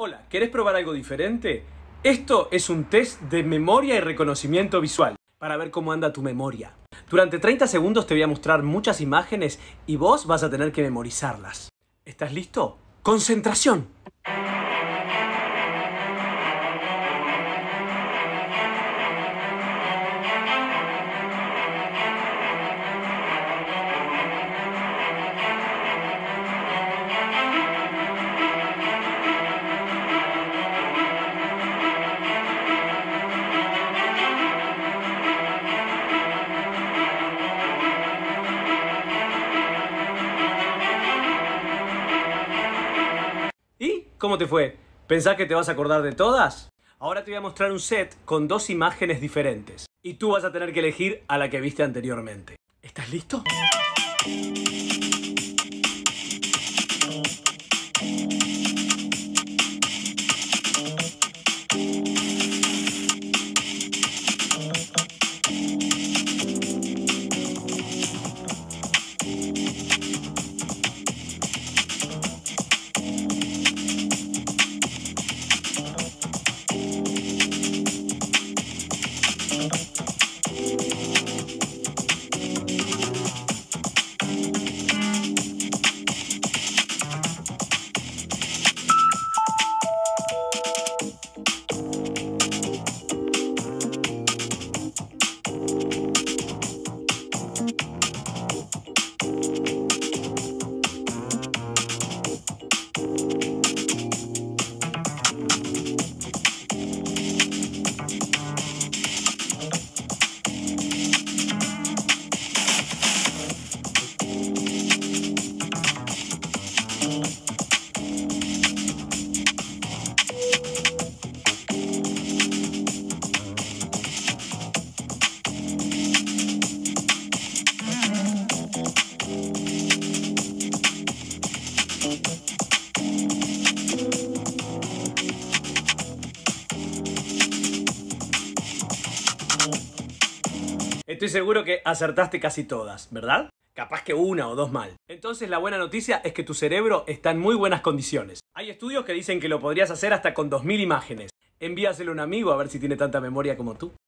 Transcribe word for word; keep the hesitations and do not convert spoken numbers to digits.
Hola, ¿querés probar algo diferente? Esto es un test de memoria y reconocimiento visual para ver cómo anda tu memoria. Durante treinta segundos te voy a mostrar muchas imágenes y vos vas a tener que memorizarlas. ¿Estás listo? ¡Concentración! ¿Y cómo te fue? ¿Pensás que te vas a acordar de todas? Ahora te voy a mostrar un set con dos imágenes diferentes. Y tú vas a tener que elegir a la que viste anteriormente. ¿Estás listo? Estoy seguro que acertaste casi todas, ¿verdad? Capaz que una o dos mal. Entonces la buena noticia es que tu cerebro está en muy buenas condiciones. Hay estudios que dicen que lo podrías hacer hasta con dos mil imágenes. Envíaselo a un amigo a ver si tiene tanta memoria como tú.